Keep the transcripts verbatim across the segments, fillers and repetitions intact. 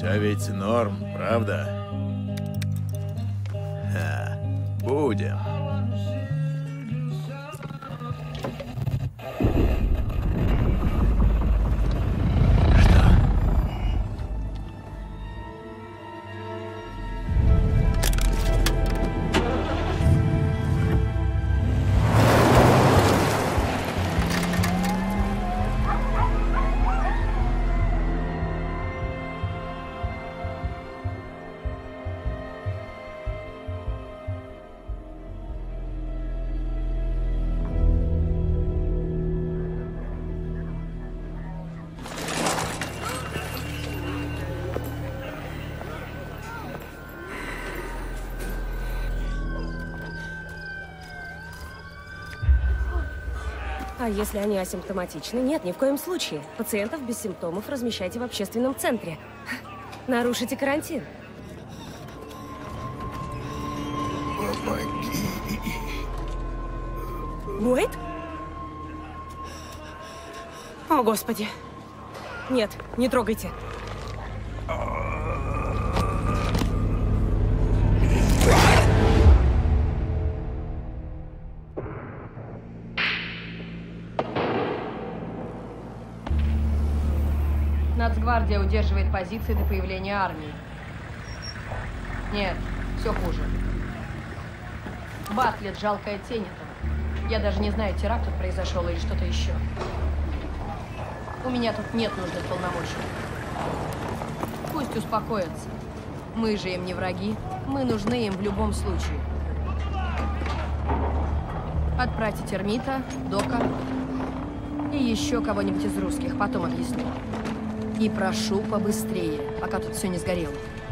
А ведь норм, правда? Ха, будем. А если они асимптоматичны? Нет, ни в коем случае. Пациентов без симптомов размещайте в общественном центре. Нарушите карантин. Помоги. Уэйд? О, Господи. Нет, не трогайте. Нацгвардия удерживает позиции до появления армии. Нет, все хуже. Батлет — жалкая тень этого. Я даже не знаю, теракт тут произошел или что-то еще. У меня тут нет нужных полномочий. Пусть успокоятся. Мы же им не враги. Мы нужны им в любом случае. Отправьте термита, Дока и еще кого-нибудь из русских. Потом объясню. И прошу побыстрее, пока тут все не сгорело.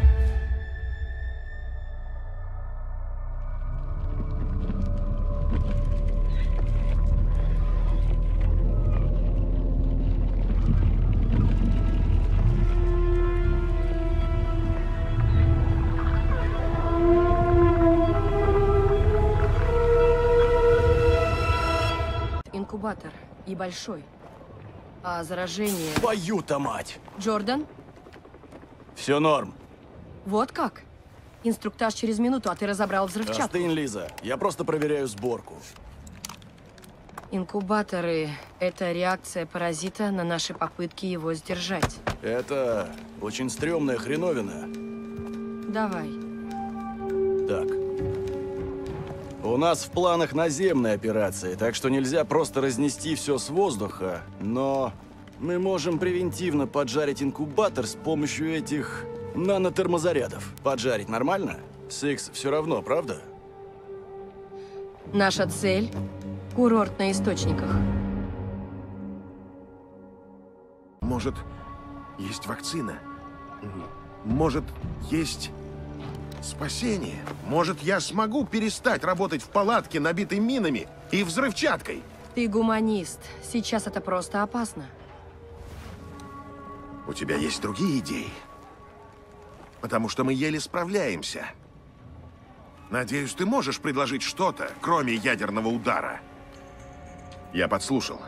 Инкубатор и большой. А заражение... Твою-то мать! Джордан? Все норм. Вот как? Инструктаж через минуту, а ты разобрал взрывчатку. Остынь, Лиза. Я просто проверяю сборку. Инкубаторы – это реакция паразита на наши попытки его сдержать. Это очень стрёмная хреновина. Давай. Так. У нас в планах наземная операция, так что нельзя просто разнести все с воздуха, но мы можем превентивно поджарить инкубатор с помощью этих нанотермозарядов. Поджарить нормально? Сикс все равно, правда? Наша цель – курорт на источниках. Может, есть вакцина? Может, есть спасение? Может, я смогу перестать работать в палатке, набитой минами и взрывчаткой? Ты гуманист. Сейчас это просто опасно. У тебя есть другие идеи? Потому что мы еле справляемся. Надеюсь, ты можешь предложить что-то, кроме ядерного удара. Я подслушал.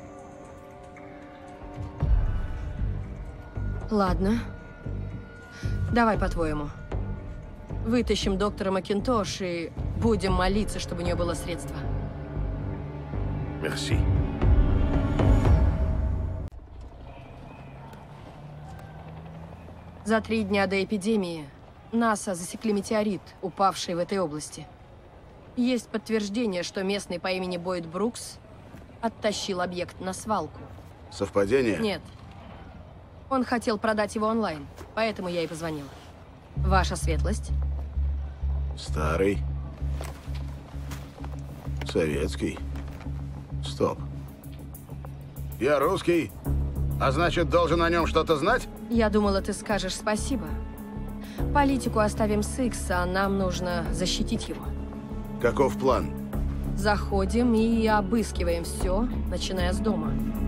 Ладно. Давай по-твоему. Вытащим доктора Макинтош и будем молиться, чтобы у нее было средство. Мерси. За три дня до эпидемии НАСА засекли метеорит, упавший в этой области. Есть подтверждение, что местный по имени Бойд Брукс оттащил объект на свалку. Совпадение? Нет. Он хотел продать его онлайн, поэтому я и позвонила. Ваша светлость? Старый. Советский. Стоп. Я русский, а значит, должен о нем что-то знать? Я думала, ты скажешь спасибо. Политику оставим с Икс, а нам нужно защитить его. Каков план? Заходим и обыскиваем все, начиная с дома.